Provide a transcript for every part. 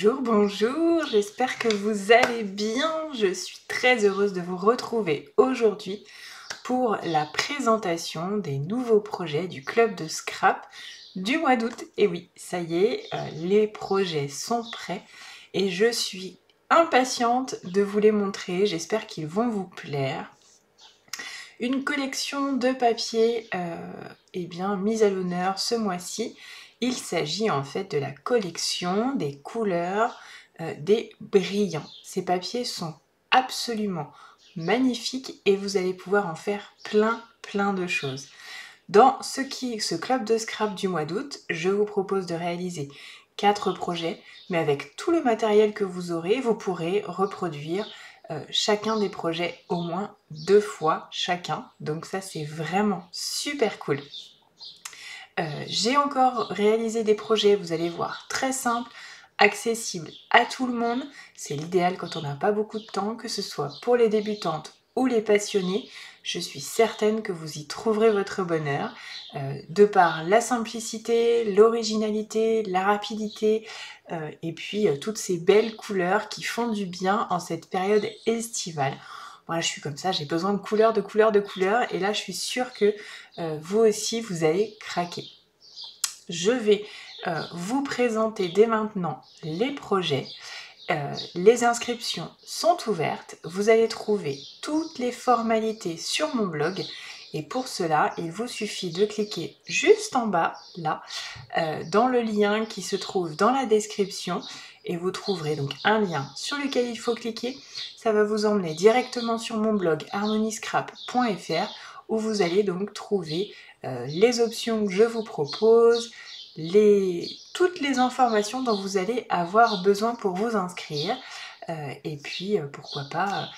Bonjour, bonjour, j'espère que vous allez bien. Je suis très heureuse de vous retrouver aujourd'hui pour la présentation des nouveaux projets du club de scrap du mois d'août. Et oui, ça y est, les projets sont prêts et je suis impatiente de vous les montrer. J'espère qu'ils vont vous plaire. Une collection de papiers mise à l'honneur ce mois-ci. Il s'agit en fait de la collection des couleurs des brillants. Ces papiers sont absolument magnifiques et vous allez pouvoir en faire plein de choses. Dans ce club de scrap du mois d'août, je vous propose de réaliser 4 projets, mais avec tout le matériel que vous aurez, vous pourrez reproduire chacun des projets au moins 2 fois chacun. Donc ça, c'est vraiment super cool. J'ai encore réalisé des projets, vous allez voir, très simples, accessibles à tout le monde. C'est l'idéal quand on n'a pas beaucoup de temps, que ce soit pour les débutantes ou les passionnés. Je suis certaine que vous y trouverez votre bonheur, de par la simplicité, l'originalité, la rapidité, et puis toutes ces belles couleurs qui font du bien en cette période estivale. Moi, je suis comme ça, j'ai besoin de couleurs, de couleurs, de couleurs, et là, je suis sûre que vous aussi, vous allez craquer. Je vais vous présenter dès maintenant les projets. Les inscriptions sont ouvertes. Vous allez trouver toutes les formalités sur mon blog. Et pour cela, il vous suffit de cliquer juste en bas, là, dans le lien qui se trouve dans la description. Et vous trouverez donc un lien sur lequel il faut cliquer. Ça va vous emmener directement sur mon blog harmoniescrap.fr où vous allez donc trouver les options que je vous propose, toutes les informations dont vous allez avoir besoin pour vous inscrire. Et puis, pourquoi pas,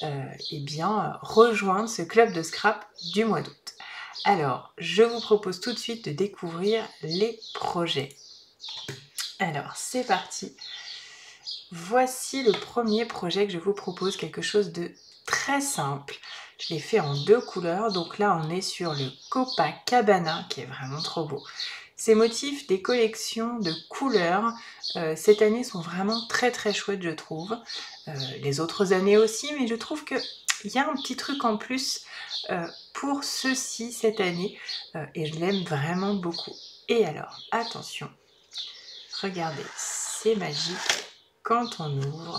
rejoindre ce club de scrap du mois d'août. Alors, je vous propose tout de suite de découvrir les projets. Alors, c'est parti. Voici le premier projet que je vous propose, quelque chose de très simple. Je l'ai fait en 2 couleurs, donc là on est sur le Copacabana qui est vraiment trop beau. Ces motifs des collections de couleurs cette année sont vraiment très chouettes, je trouve. Les autres années aussi, mais je trouve qu'il y a un petit truc en plus pour ceci cette année et je l'aime vraiment beaucoup. Et alors, attention, regardez, c'est magique. Quand on ouvre,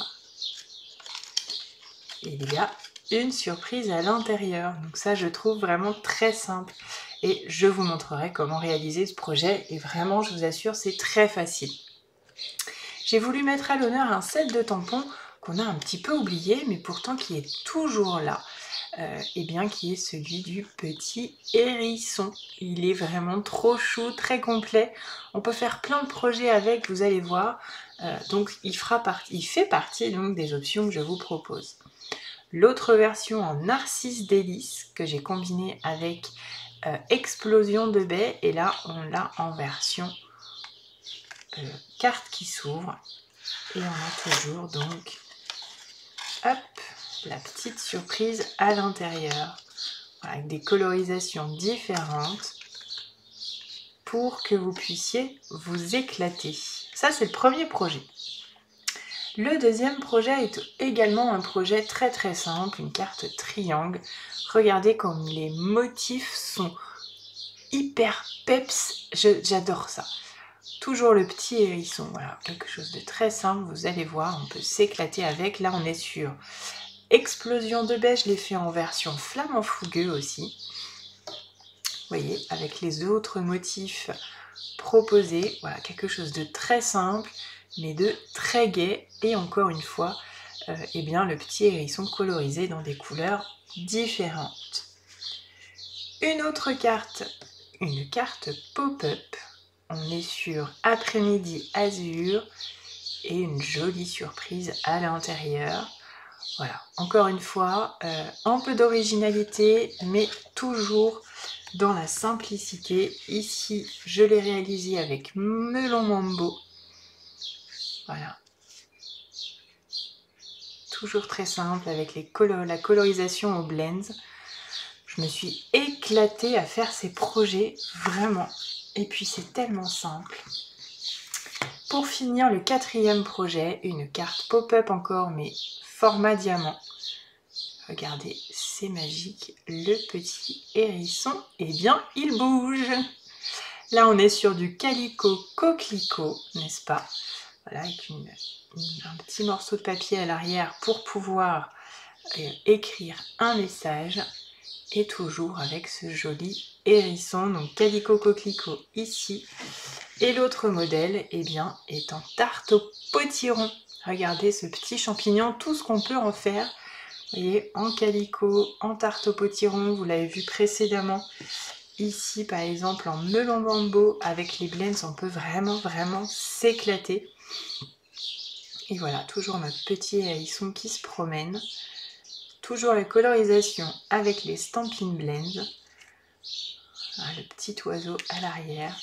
il y a une surprise à l'intérieur. Donc ça, je trouve vraiment très simple. Et je vous montrerai comment réaliser ce projet. Et vraiment, je vous assure, c'est très facile. J'ai voulu mettre à l'honneur un set de tampons qu'on a un petit peu oublié, mais pourtant qui est toujours là. Qui est celui du petit hérisson. Il est vraiment trop chou, très complet. On peut faire plein de projets avec, vous allez voir. Donc il fait partie donc des options que je vous propose. L'autre version en Narcisse Délice que j'ai combiné avec Explosion de baie, et là on l'a en version carte qui s'ouvre, et on a toujours donc hop, la petite surprise à l'intérieur, avec des colorisations différentes pour que vous puissiez vous éclater. Ça, c'est le premier projet. Le deuxième projet est également un projet très simple, une carte triangle. Regardez comme les motifs sont hyper peps, j'adore ça. Toujours le petit hérisson, voilà, quelque chose de très simple, vous allez voir, on peut s'éclater avec. Là, on est sur Explosion de baie, je l'ai fait en version flamant fougueux aussi. Vous voyez, avec les autres motifs proposés, voilà, quelque chose de très simple, mais de très gai. Et encore une fois, le petit hérisson colorisé dans des couleurs différentes. Une autre carte, une carte pop-up. On est sur Après-midi Azur et une jolie surprise à l'intérieur. Voilà, encore une fois, un peu d'originalité, mais toujours dans la simplicité. Ici, je l'ai réalisé avec Melon Mambo. Voilà. Toujours très simple avec la colorisation au blends. Je me suis éclatée à faire ces projets, vraiment. Et puis c'est tellement simple. pour finir, le quatrième projet, une carte pop-up encore, mais format diamant. Regardez, c'est magique, le petit hérisson, eh bien, il bouge. Là, on est sur du calico coquelicot, n'est-ce pas? Voilà, avec un petit morceau de papier à l'arrière pour pouvoir écrire un message. Et toujours avec ce joli hérisson, donc calico coquelicot ici. Et l'autre modèle, eh bien, est en tarte au potiron. Regardez ce petit champignon, tout ce qu'on peut en faire. Vous voyez, en calico, en tarte au potiron, vous l'avez vu précédemment. Ici, par exemple, en melon bambo, avec les blends, on peut vraiment s'éclater. Et voilà, toujours notre petit hérisson qui se promène. Toujours la colorisation avec les Stampin' Blends. Le petit oiseau à l'arrière.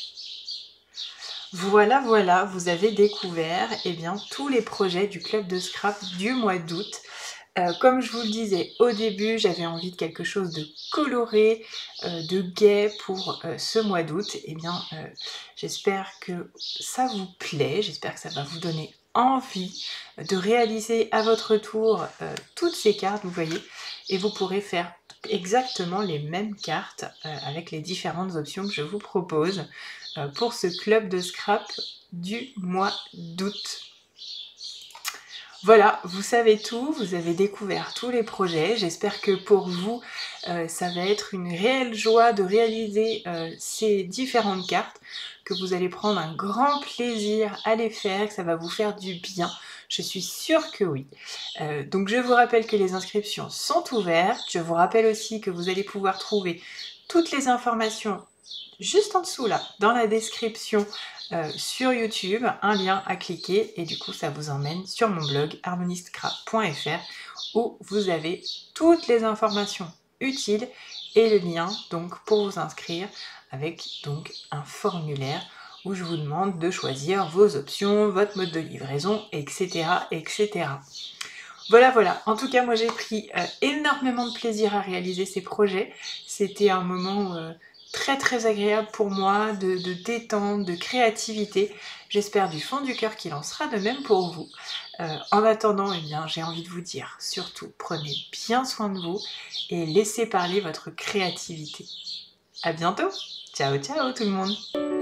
Voilà, vous avez découvert tous les projets du club de scrap du mois d'août. Comme je vous le disais au début, j'avais envie de quelque chose de coloré, de gai pour ce mois d'août. J'espère que ça vous plaît, j'espère que ça va vous donner envie de réaliser à votre tour toutes ces cartes, vous voyez, et vous pourrez faire exactement les mêmes cartes avec les différentes options que je vous propose pour ce club de scrap du mois d'août. Voilà, vous savez tout, vous avez découvert tous les projets. J'espère que pour vous, ça va être une réelle joie de réaliser ces différentes cartes, que vous allez prendre un grand plaisir à les faire, que ça va vous faire du bien. Je suis sûre que oui. Donc je vous rappelle que les inscriptions sont ouvertes. Je vous rappelle aussi que vous allez pouvoir trouver toutes les informations juste en dessous là, dans la description sur YouTube, un lien à cliquer et du coup ça vous emmène sur mon blog harmonistscrap.fr où vous avez toutes les informations utiles et le lien donc pour vous inscrire avec donc un formulaire où je vous demande de choisir vos options, votre mode de livraison, etc. etc. Voilà. En tout cas, moi j'ai pris énormément de plaisir à réaliser ces projets. C'était un moment très agréable pour moi, de détente, de créativité. J'espère du fond du cœur qu'il en sera de même pour vous. En attendant, j'ai envie de vous dire, surtout, prenez bien soin de vous et laissez parler votre créativité. À bientôt. Ciao tout le monde.